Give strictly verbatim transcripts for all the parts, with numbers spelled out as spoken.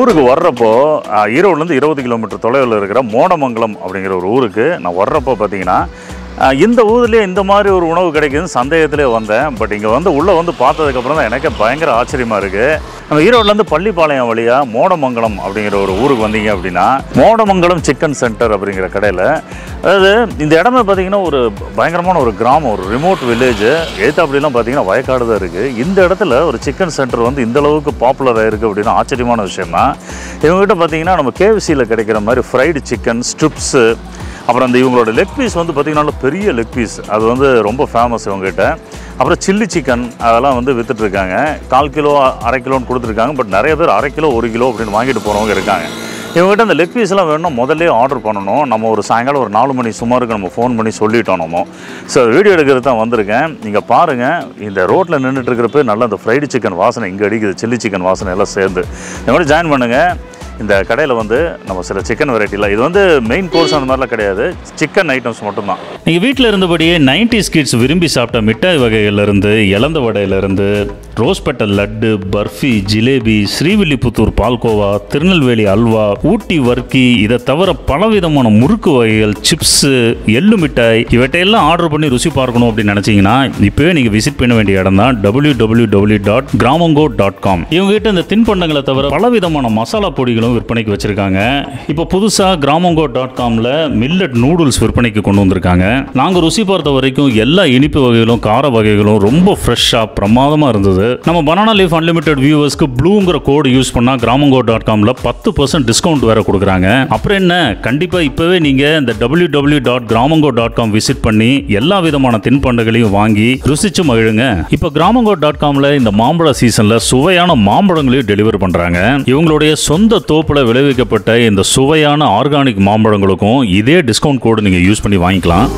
ஊருக்கு வர்றப்போ ஈரோடுலேருந்து இருபது கிலோமீட்டர் தொலைவில் இருக்கிற மோடமங்கலம் அப்படிங்கிற ஒரு ஊருக்கு நான் வர்றப்போ பார்த்தீங்கன்னா இந்த ஊர்லேயே இந்த மாதிரி ஒரு உணவு கிடைக்குதுன்னு சந்தேகத்திலே வந்தேன். பட் இங்கே வந்து உள்ளே வந்து பார்த்ததுக்கப்புறம் தான் எனக்கு பயங்கர ஆச்சரியமாக இருக்குது. நம்ம ஈரோடுலேருந்து பள்ளிப்பாளையம் வழியாக மோடமங்கலம் அப்படிங்கிற ஒரு ஊருக்கு வந்தீங்க அப்படின்னா மோடமங்கலம் சிக்கன் சென்டர் அப்படிங்கிற கடையில், அதாவது இந்த இடமே பார்த்தீங்கன்னா ஒரு பயங்கரமான ஒரு கிராமம், ஒரு ரிமோட் வில்லேஜ். எய்த்து அப்படிலாம் பார்த்தீங்கன்னா வயக்காடு தான் இருக்குது. இந்த இடத்துல ஒரு சிக்கன் சென்டர் வந்து இந்த அளவுக்கு பாப்புலராக இருக்குது அப்படின்னா ஆச்சரியமான விஷயம் தான். இவங்ககிட்ட பார்த்தீங்கன்னா நம்ம கேஎஃப்சியில் கிடைக்கிற மாதிரி ஃப்ரைடு சிக்கன், ஸ்ட்ரிப்ஸு, அப்புறம் அந்த இவங்களோட லெக் பீஸ் வந்து பார்த்திங்கன்னா பெரிய லெக் பீஸ், அது வந்து ரொம்ப ஃபேமஸ் இவங்ககிட்ட. அப்புறம் சில்லி சிக்கன் அதெல்லாம் வந்து விற்றுட்ருக்காங்க. கால் கிலோ அரை கிலோன்னு கொடுத்துருக்காங்க. பட் நிறைய பேர் அரை கிலோ ஒரு கிலோ அப்படின்னு வாங்கிட்டு போகிறவங்க இருக்காங்க. இவங்ககிட்ட அந்த லெக் பீஸ்லாம் வேணும்னா முதல்ல ஆர்டர் பண்ணணும். நம்ம ஒரு சாயங்காலம் ஒரு நாலு மணி சுமாருக்கு நம்ம ஃபோன் பண்ணி சொல்லிட்டோம் நம்ம. ஸோ வீடியோ எடுக்கிறது தான் வந்திருக்கேன். நீங்கள் பாருங்கள், இந்த ரோட்டில் நின்றுட்டு இருக்கிறப்ப நல்லா அந்த ஃப்ரைடு சிக்கன் வாசனை இங்கே அடிக்குது, சில்லி சிக்கன் வாசனை எல்லாம் சேர்ந்து. இந்த மாதிரி ஜாயின் பண்ணுங்கள். இந்த கடையில் வந்து நம்ம சில சிக்கன் வெரைட்டியில், இது வந்து மெயின் கோர்ஸ் அந்த மாதிரிலாம் கிடையாது, சிக்கன் ஐட்டம்ஸ் மட்டும்தான். நீங்கள் வீட்டில் இருந்தபடியே நைன்டிஸ் கிட்ஸ் விரும்பி சாப்பிட்ட மிட்டாய் வகைகள்லேருந்து, இலந்த வடையிலேருந்து, ரோஸ்பெட்டல் லட்டு, பர்ஃபி, ஜிலேபி, ஸ்ரீவில்லிபுத்தூர் பால்கோவா, திருநெல்வேலி அல்வா, ஊட்டி வர்க்கி, இதை தவிர பலவிதமான முறுக்கு வகைகள், சிப்ஸு, எள்ளு மிட்டாய், இவற்றையெல்லாம் ஆர்டர் பண்ணி ருசி பார்க்கணும் அப்படின்னு நினச்சிங்கன்னா இப்போவே நீங்கள் விசிட் பண்ண வேண்டிய இடம் தான் W W W dot Gramango dot com. இவங்ககிட்ட இந்த தின்பண்டங்களை தவிர பலவிதமான மசாலா பொடிகளும் விற்பனைக்கு வச்சிருக்காங்க. இப்போ புதுசா கிராமங்கோ டாட் காம்ல மில்லட் நூடுல்ஸ் விற்பனைக்கு கொண்டு வந்திருக்காங்க. நாங்க ருசி பார்த்த வரைக்கும் எல்லா இனிப்பு வகைகளும் கார வகைகளும் ரொம்ப ஃப்ரெஷ்ஷா பிரமாதமா இருந்தது. நம்ம பனானா லீஃப் அன்லிமிட்டெட் வியூவர்ஸ்க்கு ப்ளூங்கிற கோடு யூஸ் பண்ணா கிராமங்கோ டாட் காம்ல பத்து பர்சன்ட் டிஸ்கவுண்ட் வேற கொடுக்குறாங்க. அப்புறம் என்ன, கண்டிப்பா இப்பவே நீங்க இந்த W W dot Gramango dot com visit பண்ணி எல்லா விதமான தின்பண்டங்களையும் வாங்கி ருசிச்சு மகிழுங்க. இப்போ கிராமங்கோ டாட் காம்ல இந்த மாம்பழ சீசன்ல சுவையான மாம்பழங்களையும் டெலிவர் பண்றாங்க. இவங்களுடைய சொந்த தோப்புல விளைவிக்கப்பட்ட இந்த சுவையான ஆர்கானிக் மாம்பழங்களுக்கும் இதே டிஸ்கவுண்ட் கோடு நீங்க யூஸ் பண்ணி வாங்கிக்கலாம்.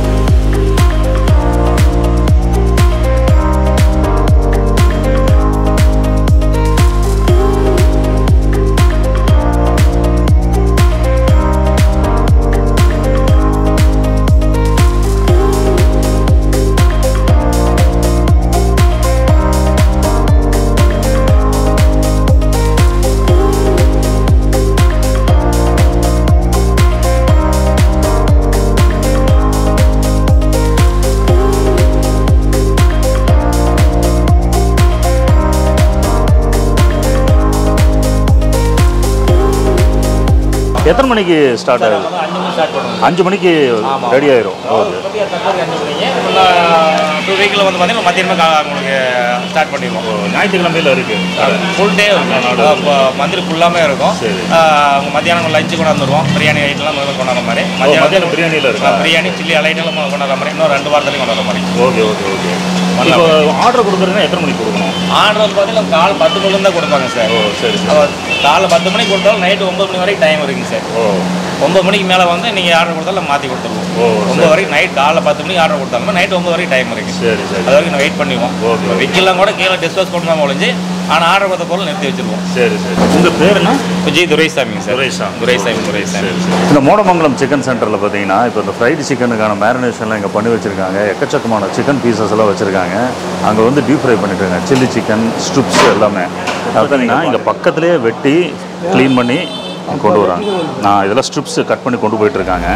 எத்தனை மணிக்கு ஸ்டார்ட் ஆகுது? அஞ்சு மணிக்கு ரெடி ஆயிரும். டூ வீக்கில் வந்து பார்த்தீங்கன்னா மத்தியானமே உங்களுக்கு ஸ்டார்ட் பண்ணிடுவோம். ஞாயிற்றுக்கிழமையில் இருக்குது, ஃபுல் டே மந்திரி ஃபுல்லாமே இருக்கும். அவங்க மத்தியானம் லஞ்சு கொண்டாந்துருவோம். பிரியாணி ஐட்டம்லாம் முதல்ல கொண்டாடுற மாதிரி. மத்தியானம் பிரியாணியில் இருக்கும். பிரியாணி சில்லி ஐட்டம்லாம் கொண்டாடுற மாதிரி இன்னும் ரெண்டு வாரத்துலையும் கொண்டாடுற மாதிரி. Okay okay okay. இப்போ ஆர்டர் கொடுக்குறதுன்னா எத்தனை மணிக்கு கொடுக்கணும்? ஆர்டர் வந்து பார்த்தீங்கன்னா காலை பத்து மணிலேருந்து தான் கொடுப்பாங்க சார். ஓ சரி சார். காலை பத்து மணிக்கு கொடுத்தாலும் நைட்டு ஒம்பது மணி வரைக்கும் டைம் இருக்குங்க சார். ஓ ஒம்பது மணிக்கு மேலே வந்து நீங்கள் ஆர்டர் கொடுத்தாலும் மாற்றி கொடுத்துருவோம். ஒம்பது வரைக்கும் நைட் காலை பத்து மணிக்கு ஆர்டர் கொடுத்தாலும் நைட் ஒம்பது வரைக்கும் டைம் இருக்குது. சரி சரி. அது வரைக்கும் நான் வெயிட் பண்ணுவோம். ஓகே. விற்கலாம் கூட கீழே டிஸ்கஸ் கொண்டு தான் ஒழிஞ்சு, ஆனால் ஆர்டர் கொடுத்த பொருள் நிறுத்தி வச்சுருவோம். சரி சரி. உங்கள் பேர் என்ன? விஜய் துரைசாமிங்க சார். துரைசாமி துரைசாமி துரைசாமி. இந்த மோடமங்கலம் சிக்கன் சென்டரில் பார்த்தீங்கன்னா இப்போ இந்த ஃப்ரைடு சிக்கனுக்கான மேரினேஷன்லாம் இங்கே பண்ணி வச்சுருக்காங்க. எக்கச்சக்கமான சிக்கன் பீசஸ் எல்லாம் வச்சுருக்காங்க. அங்கே வந்து டீப் ஃப்ரை பண்ணிட்டுருக்காங்க. சில்லி சிக்கன், ஸ்ட்ரிப்ஸ் எல்லாமே பார்த்தீங்கன்னா இங்கே பக்கத்துலேயே வெட்டி க்ளீன் பண்ணி கொண்டு வராங்க. நான் இதெல்லாம் ஸ்ட்ரிப்ஸ் கட் பண்ணி கொண்டு போயிட்டுருக்காங்க.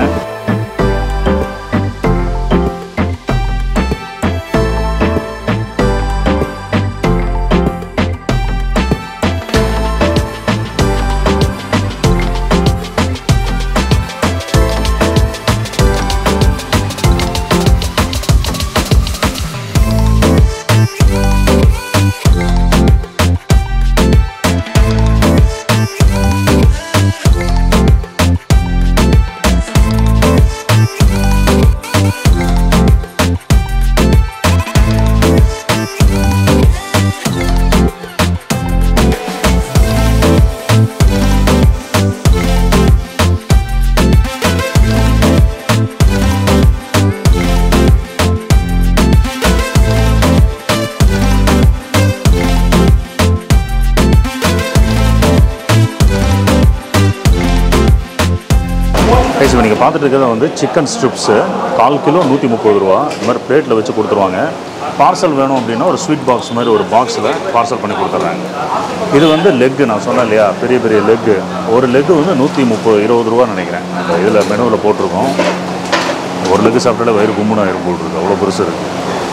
பார்த்துட்டு இருக்கிறது வந்து சிக்கன் ஸ்ட்ரிப்ஸு கால் கிலோ நூற்றி முப்பது ரூபா. இந்த மாதிரி பிளேட்டில் வச்சு கொடுத்துருவாங்க. பார்சல் வேணும் அப்படின்னா ஒரு ஸ்வீட் பாக்ஸ் மாதிரி ஒரு பாக்ஸில் பார்சல் பண்ணி கொடுத்துட்றாங்க. இது வந்து லெக்கு, நான் சொன்னேன் இல்லையா, பெரிய பெரிய லெக்கு. ஒரு லெக்கு வந்து நூற்றி முப்பது இருபது ரூபான்னு நினைக்கிறேன். அந்த இதில் மெனுவில் போட்டிருக்கோம். ஒரு லெக்கு சாப்பிட்டாலே வயிறு கும்புனா ஆயிரம் போட்டிருக்கு, அவ்வளோ பெருசு இருக்குது.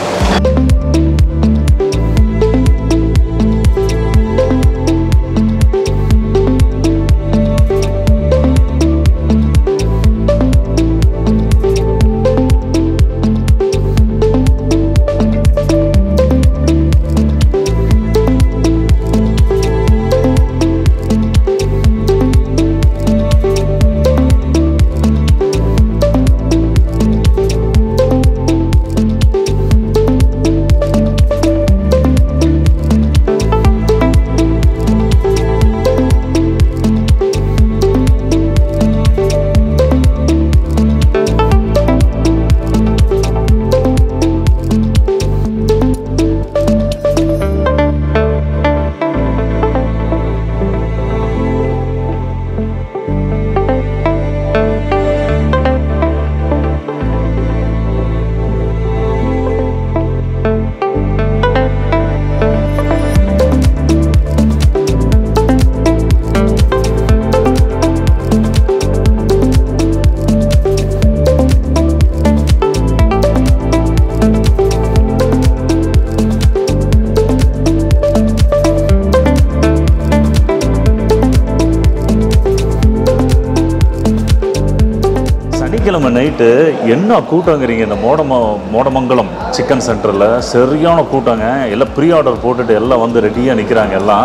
சனிக்கிழமை நைட்டு என்ன கூட்டங்கிறீங்க இந்த மோடம மோடமங்கலம் சிக்கன் சென்டரில். சரியான கூட்டங்க. எல்லாம் ப்ரீ ஆர்டர் போட்டுட்டு எல்லாம் வந்து ரெடியாக நிற்கிறாங்க. எல்லாம்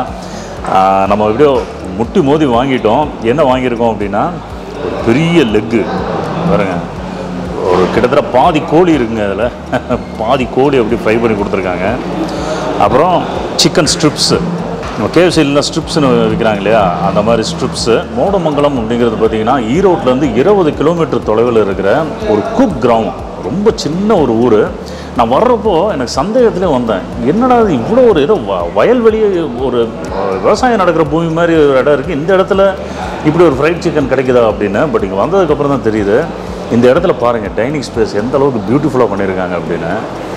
நம்ம எப்படியோ முட்டி மோதி வாங்கிட்டோம். என்ன வாங்கியிருக்கோம் அப்படின்னா ஒரு பெரிய லெக்கு பாருங்க, ஒரு கிட்டத்தட்ட பாதி கோழி இருக்குங்க. அதில் பாதி கோழி அப்படி ஃப்ரை பண்ணி கொடுத்துருக்காங்க. அப்புறம் சிக்கன் ஸ்ட்ரிப்ஸு, நம்ம கேஎஃப்சிலாம் ஸ்ட்ரிப்ஸ்னு விற்கிறாங்க இல்லையா, அந்த மாதிரி ஸ்ட்ரிப்ஸு. மோடமங்கலம் அப்படிங்கிறது பார்த்திங்கன்னா ஈரோட்லேருந்து இருபது கிலோமீட்டர் தொலைவில் இருக்கிற ஒரு குக் கிராமம். ரொம்ப சின்ன ஒரு ஊர். நான் வர்றப்போ எனக்கு சந்தேகத்திலே வந்தேன், என்னடா இது இவ்வளோ ஒரு ஏதோ வயல்வெளியே ஒரு விவசாயம் நடக்கிற பூமி மாதிரி ஒரு இடம் இருக்குது, இந்த இடத்துல இப்படி ஒரு ஃப்ரைட் சிக்கன் கிடைக்குதா அப்படின்னு. பட் இங்கே வந்ததுக்கப்புறம் தான் தெரியுது, இந்த இடத்துல பாருங்கள் டைனிங் ஸ்பேஸ் எந்த அளவுக்கு பியூட்டிஃபுல்லாக பண்ணியிருக்காங்க அப்படின்னு.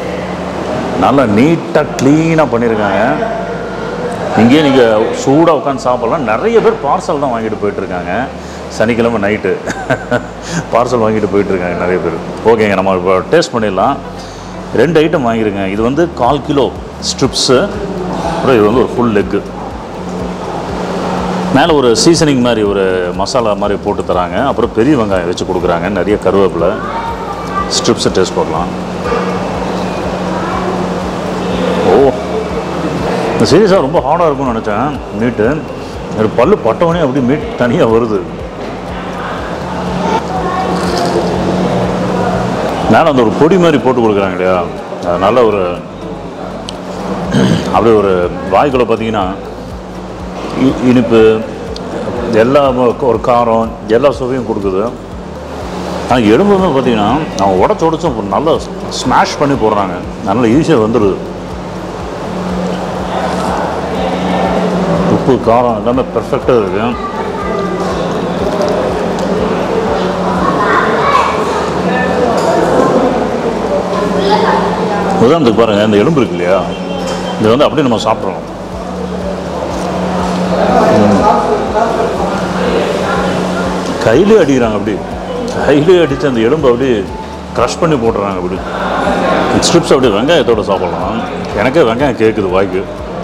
நல்லா நீட்டாக க்ளீனாக பண்ணியிருக்காங்க. இங்கேயே நீங்கள் சூடாக உட்காந்து சாப்பிட்லாம். நிறைய பேர் பார்சல் தான் வாங்கிட்டு போயிட்டுருக்காங்க. சனிக்கிழமை நைட்டு பார்சல் வாங்கிட்டு போயிட்டுருக்காங்க நிறைய பேர். ஓகேங்க, நம்ம இப்போ டேஸ்ட் பண்ணிடலாம். ரெண்டு ஐட்டம் வாங்கியிருக்கேன். இது வந்து கால் கிலோ ஸ்ட்ரிப்ஸு, அப்புறம் இது வந்து ஒரு ஃபுல் லெக்கு. மேலே ஒரு சீசனிங் மாதிரி ஒரு மசாலா மாதிரி போட்டு தராங்க. அப்புறம் பெரிய வெங்காயம் வச்சு கொடுக்குறாங்க, நிறைய கருவேப்பிலை. ஸ்ட்ரிப்ஸை டேஸ்ட் பண்ணலாம். ஓ, இந்த சீரியஸாக ரொம்ப ஹார்டாக இருக்கும்னு நினச்சேன். மீட்டு ஒரு பல்லு பட்டவனே அப்படி மீட் தனியாக வருது. மேலே அந்த ஒரு பொடி மாதிரி போட்டு கொடுக்குறாங்க இல்லையா, நல்ல ஒரு அப்படியே ஒரு வாய்க்குள்ள பார்த்தீங்கன்னா இனிப்பு எல்லா ஒரு காரம் எல்லா சுவையும் கொடுக்குது. ஆனால் எலும்புமே பார்த்தீங்கன்னா அவங்க உடச்சி உடச்சும் நல்லா ஸ்மாஷ் பண்ணி போடுறாங்க, நல்லா ஈஸியாக வந்துடுது. உப்பு காரம் எல்லாமே பெர்ஃபெக்டாக இருக்குது. உதாரணத்துக்கு பாருங்கள், இந்த எலும்பு இருக்கு இல்லையா, இது வந்து அப்படியே நம்ம சாப்பிட்றோம். கையிலே அடிக்கிறாங்க, அப்படி கையிலே அடித்து அந்த எலும்பு அப்படியே க்ரஷ் பண்ணி போட்டுறாங்க. அப்படி ஸ்ட்ரிப்ஸ் அப்படியே வெங்காயத்தோடு சாப்பிட்லாம். எனக்கே வெங்காயம் கேட்குது வாய்க்கு.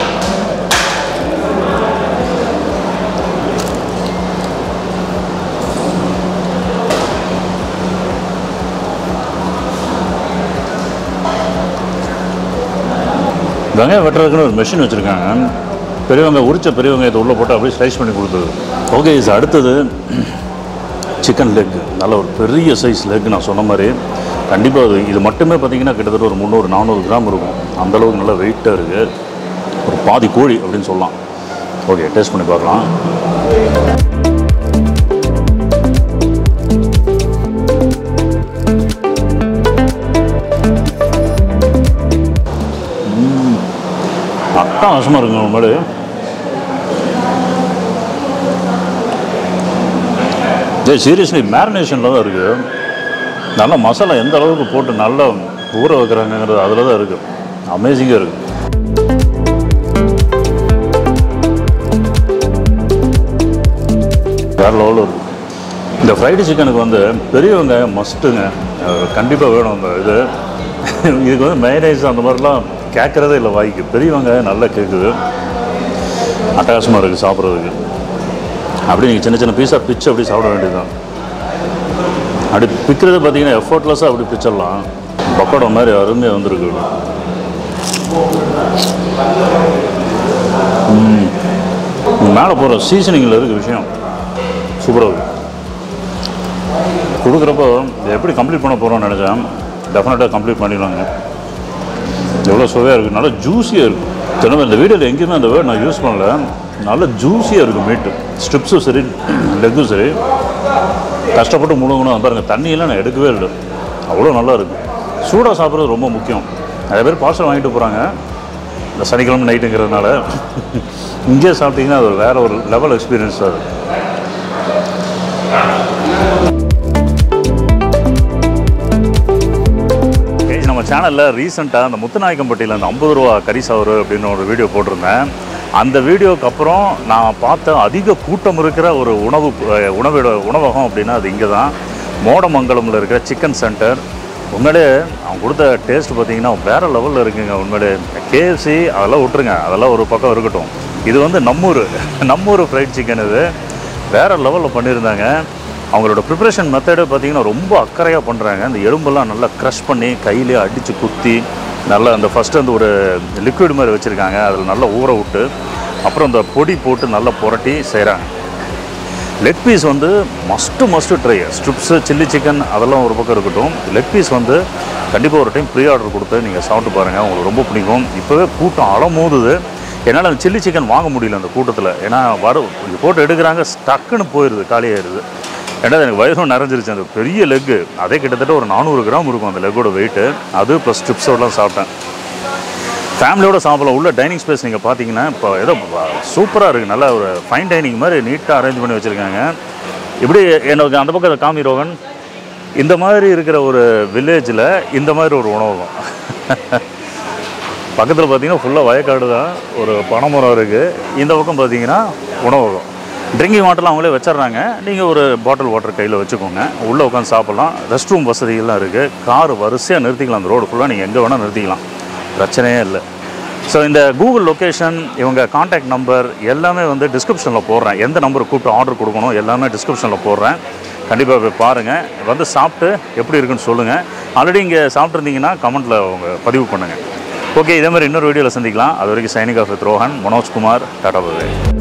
வெங்காயம் வெட்டுறதுக்குன்னு ஒரு மெஷின் வச்சுருக்காங்க. பெரிய வெங்காயம் உரிச்ச பெரிய வெங்காயத்தை உள்ளே போட்டு அப்படியே ஸ்லைஸ் பண்ணி கொடுத்தது. ஓகே, இது அடுத்தது சிக்கன் லெக். நல்ல ஒரு பெரிய சைஸ் லெக். நான் சொன்ன மாதிரி கண்டிப்பாக அது இது மட்டுமே பார்த்திங்கன்னா கிட்டத்தட்ட ஒரு முந்நூறு நானூறு கிராம் இருக்கும். அந்தளவுக்கு நல்லா வெயிட்டாக இருக்குது. ஒரு பாதி கோழி அப்படின்னு சொல்லலாம். ஓகே, டேஸ்ட் பண்ணி பார்க்கலாம். அட்டகாசமாக இருக்குங்க உண்மையிலே. டே சீரியஸ்லி மேரினேஷனில் தான் இருக்குது. நல்லா மசாலா எந்த அளவுக்கு போட்டு நல்லா ஊற வைக்கிறாங்கிறது அதில் தான் இருக்குது. அமேசிங்காக இருக்குது. வேறு லெவலில் இருக்குது. இந்த ஃப்ரைடு சிக்கனுக்கு வந்து பெரிய வெங்காயம் மஸ்ட்டுங்க, கண்டிப்பாக வேணும். அந்த இது இதுக்கு வந்து மைனேஸ் அந்த மாதிரிலாம் கேட்குறதே இல்லை வாய்க்கு. பெரிய வெங்காயம் நல்லா கேட்குது, அட்டகாசமாக இருக்குது சாப்பிட்றதுக்கு. அப்படி நீங்கள் சின்ன சின்ன பீஸாக பிச்சு அப்படி சாப்பிட வேண்டியது தான். அப்படி பிக்கிறது பார்த்தீங்கன்னா எஃபர்ட்லெஸ்ஸாக அப்படி பிச்சிடலாம். பக்கோடா மாதிரி அருமையாக வந்துருக்கு. மேலே போகிற சீசனிங்கில் இருக்குது விஷயம், சூப்பராக இருக்குது. கொடுக்குறப்போ எப்படி கம்ப்ளீட் பண்ண போகிறோம்னு நினச்சேன். டெஃபினட்டாக கம்ப்ளீட் பண்ணிடலாங்க. எவ்வளோ சுவையாக இருக்குது, நல்லா ஜூஸியாக இருக்குது. திரும்ப இந்த வீடியோவில் எங்கேயுமே அந்த வேர்ட் நான் யூஸ் பண்ணல. நல்லா ஜூஸியாக இருக்குது மீட்டு, ஸ்ட்ரிப்ஸும் சரி லெக்கும் சரி. கஷ்டப்பட்டு முழுங்கணும் பாருங்கள், தண்ணியெல்லாம் நான் எடுக்கவே இல்லை, அவ்வளோ நல்லா இருக்குது. சூடாக சாப்பிட்றது ரொம்ப முக்கியம். நிறைய பேர் பார்சல் வாங்கிட்டு போகிறாங்க இந்த சனிக்கிழமை நைட்டுங்கிறதுனால. இங்கேயே சாப்பிட்டிங்கன்னா அது வேறு ஒரு லெவல் எக்ஸ்பீரியன்ஸ். அது நம்ம சேனலில் ரீசெண்டாக அந்த முத்துநாயக்கம்பட்டியில் அந்த ஐம்பது ரூபா கறி சவறு அப்படின்னு ஒரு வீடியோ போட்டிருந்தேன். அந்த வீடியோக்கு அப்புறம் நான் பார்த்த அதிக கூட்டம் இருக்கிற ஒரு உணவு உணவிட உணவகம் அப்படின்னா அது இங்கே தான், மோடமங்கலமில் இருக்கிற சிக்கன் சென்டர். உண்மையிலே அவங்க கொடுத்த டேஸ்ட் பார்த்திங்கன்னா வேறு லெவலில் இருக்குங்க. உண்மையிலே கேஎஃப்சி அதெல்லாம் விட்டுருங்க, அதெல்லாம் ஒரு பக்கம் இருக்கட்டும். இது வந்து நம்மூர் நம்மூர் ஃப்ரைட் சிக்கன். இது வேறு லெவலில் பண்ணியிருந்தாங்க. அவங்களோட ப்ரிப்ரேஷன் மெத்தடு பார்த்திங்கன்னா ரொம்ப அக்கறையாக பண்ணுறாங்க. இந்த எலும்பெல்லாம் நல்லா க்ரஷ் பண்ணி கையிலே அடித்து குத்தி நல்லா அந்த ஃபஸ்ட்டு அந்த ஒரு லிக்விட் மாதிரி வச்சுருக்காங்க, அதில் நல்லா ஊற விட்டு அப்புறம் அந்த பொடி போட்டு நல்லா புரட்டி செய்கிறாங்க. லெக் பீஸ் வந்து must must try. Strips chilli chicken அதெல்லாம் ஒரு பக்கம் இருக்கட்டும், லெக் பீஸ் வந்து கண்டிப்பாக ஒரு டைம் ப்ரீ ஆர்டர் கொடுத்து நீங்கள் சாப்பிட்டு பாருங்கள், உங்களுக்கு ரொம்ப பிடிக்கும். இப்போவே கூட்டம் அலமோதுது. என்னால் அந்த சில்லி சிக்கன் வாங்க முடியல அந்த கூட்டத்தில். ஏன்னா வரும் இது போட்டு எடுக்கிறாங்க, ஸ்டக்குன்னு போயிடுது, காலியாகிடுது. ஏன்னா எனக்கு வயிறும் நிறைஞ்சிருச்சு. அந்த பெரிய லெக்கு அதே கிட்டத்தட்ட ஒரு நானூறு கிராம் இருக்கும் அந்த லெக்கோட வெயிட்டு. அது ப்ளஸ் ஸ்ட்ரிப்ஸோடலாம் சாப்பிட்டேன். ஃபேமிலியோடு சாப்பிடலாம். உள்ள டைனிங் ஸ்பேஸ் நீங்கள் பார்த்தீங்கன்னா இப்போ ஏதோ சூப்பராக இருக்குது. நல்லா ஒரு ஃபைன் டைனிங் மாதிரி நீட்டாக அரேஞ்ச் பண்ணி வச்சுருக்காங்க. இப்படி எனக்கு அந்த பக்கம் காமி ரோகன் இந்த மாதிரி இருக்கிற ஒரு வில்லேஜில் இந்த மாதிரி ஒரு உணவகம். பக்கத்தில் பார்த்தீங்கன்னா ஃபுல்லாக வயக்காடு தான், ஒரு பனைமரம் இருக்குது. இந்த பக்கம் பார்த்தீங்கன்னா உணவகம். ட்ரிங்கிங் வாட்டர்லாம் அவங்களே வச்சிட்றாங்க. நீங்கள் ஒரு பாட்டில் வாட்டர் கையில் வச்சுக்கோங்க, உள்ளே உட்காந்து சாப்பிட்லாம். ரெஸ்ட் ரூம் வசதிகள்லாம் இருக்குது. கார் வரிசையாக நிறுத்திக்கலாம். அந்த ரோடு ஃபுல்லாக நீங்கள் எங்கே வேணால் நிறுத்திக்கலாம், பிரச்சனையே இல்லை. ஸோ இந்த கூகுள் லொக்கேஷன், இவங்க கான்டாக்ட் நம்பர் எல்லாமே வந்து டிஸ்கிரிப்ஷனில் போடுறேன். எந்த நம்பரை கூப்பிட்டு ஆர்டர் கொடுக்கணும் எல்லாமே டிஸ்கிரிப்ஷனில் போடுறேன். கண்டிப்பாக போய் பாருங்கள், வந்து சாப்பிட்டு எப்படி இருக்குன்னு சொல்லுங்கள். ஆல்ரெடி இங்கே சாப்பிட்ருந்தீங்கன்னா கமெண்ட்டில் அவங்க பதிவு பண்ணுங்கள். ஓகே, இதே மாதிரி இன்னொரு வீடியோவில் சந்திக்கலாம். அது வரைக்கும் signing off with Rohan, Manojkumar, tata bye.